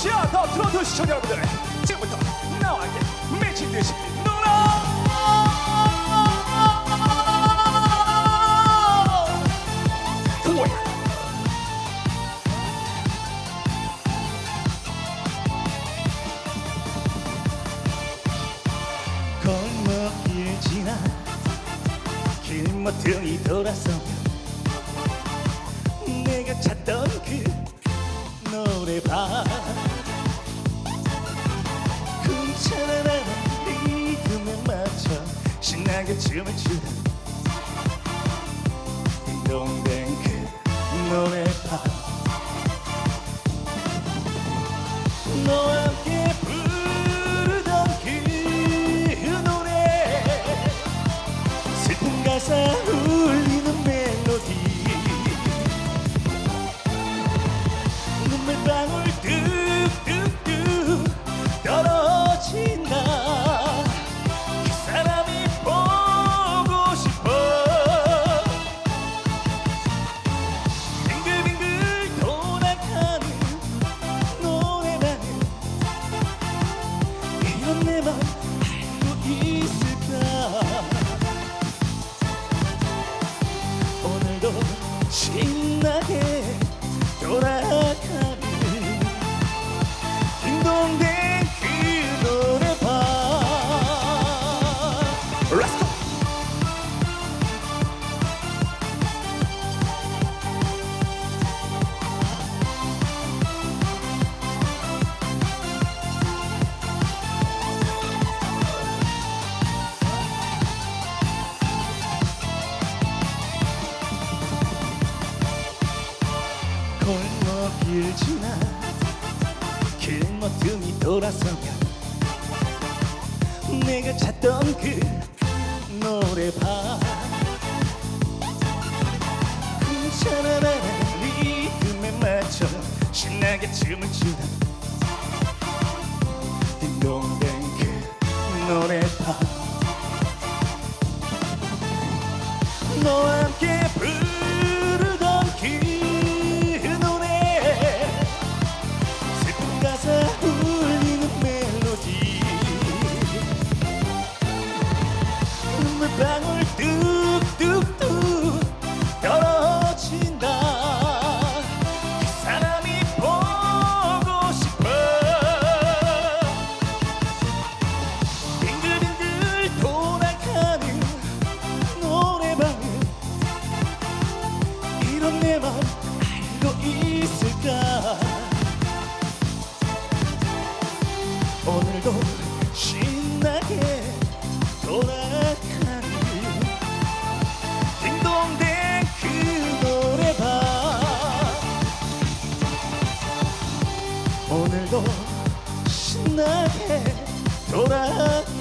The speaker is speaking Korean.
자, 더 트로트 시청자 여러분들, 지금부터 나와 함께 미친 듯이 놀아. 골목길 지나 길모퉁이 돌아서면 내가 찾던 그 노래방 괜찮아 리듬에 맞춰 신나게 춤을 추던 딩동댕 그 노래방 너와 함께 부르던 그 노래 슬픈 가사 울리는 멜로디 눈물방울 뚝뚝뚝 떨어진다 그 사람이 보고 싶어 빙글빙글 돌아가는 노래방을 이런 내 맘 알고 있을까 오늘도 신나게 돌아가는 딩동댕 그 노래방 Let's go. 골목길 지나 길모퉁이 돌아서면 내가 찾던 그 노래방 괜찮아 리듬에 맞춰 신나게 춤을 추던 딩동댕 그 노래방 너와 함께 부르던 그 노래 슬픈 가사 울리는 멜로디 눈물방울 뚝뚝뚝 떨어진다 그 사람이 보고 싶어 빙글빙글 돌아가는 노래방을 이런 내 맘 알고 있을까 오늘도 신나게 돌아가는 딩동댕 그 노래방 오늘도 신나게 돌아가는